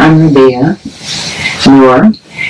I'm Rabia Noor.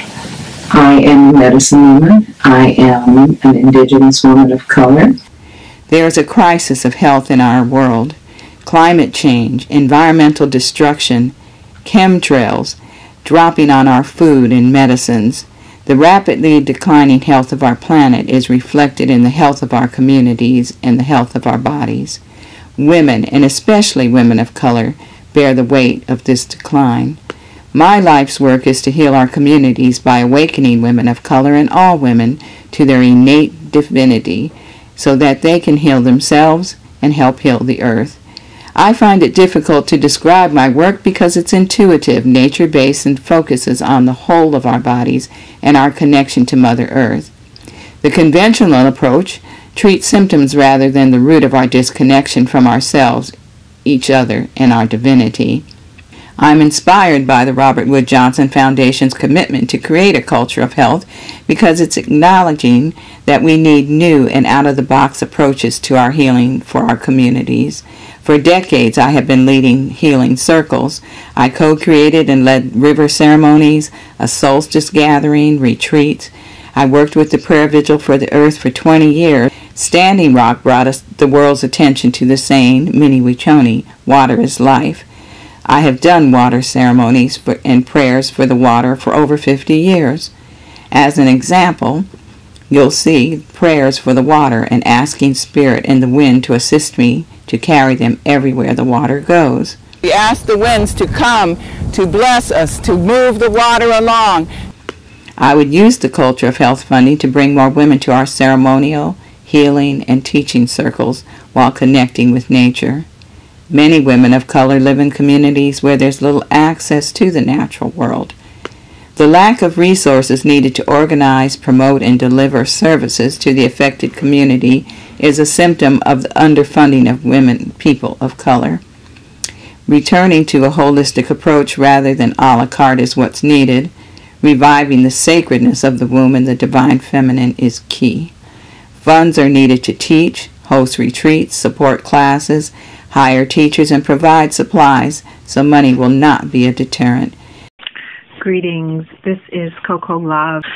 I am a medicine woman. I am an indigenous woman of color. There is a crisis of health in our world. Climate change, environmental destruction, chemtrails, dropping on our food and medicines. The rapidly declining health of our planet is reflected in the health of our communities and the health of our bodies. Women, and especially women of color, bear the weight of this decline. My life's work is to heal our communities by awakening women of color and all women to their innate divinity so that they can heal themselves and help heal the earth. I find it difficult to describe my work because it's intuitive, nature-based, and focuses on the whole of our bodies and our connection to Mother Earth. The conventional approach treats symptoms rather than the root of our disconnection from ourselves, each other, and our divinity. I'm inspired by the Robert Wood Johnson Foundation's commitment to create a culture of health because it's acknowledging that we need new and out-of-the-box approaches to our healing for our communities. For decades, I have been leading healing circles. I co-created and led river ceremonies, a solstice gathering, retreats. I worked with the Prayer Vigil for the Earth for 20 years. Standing Rock brought us the world's attention to the saying, Mini Wiconi, water is life. I have done water ceremonies and prayers for the water for over 50 years. As an example, you'll see prayers for the water and asking Spirit and the wind to assist me to carry them everywhere the water goes. We ask the winds to come, to bless us, to move the water along. I would use the culture of health funding to bring more women to our ceremonial, healing, and teaching circles while connecting with nature. Many women of color live in communities where there's little access to the natural world. The lack of resources needed to organize, promote, and deliver services to the affected community is a symptom of the underfunding of people of color. Returning to a holistic approach rather than a la carte is what's needed. Reviving the sacredness of the womb and the divine feminine is key. Funds are needed to teach, host retreats, support classes, hire teachers, and provide supplies so money will not be a deterrent. Greetings. This is Coco Love.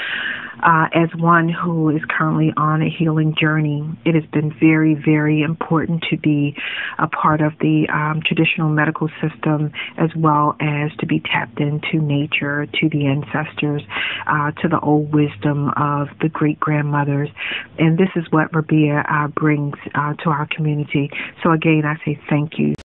As one who is currently on a healing journey, it has been very, very important to be a part of the traditional medical system, as well as to be tapped into nature, to the ancestors, to the old wisdom of the great-grandmothers. And this is what Rabia brings to our community. So again, I say thank you.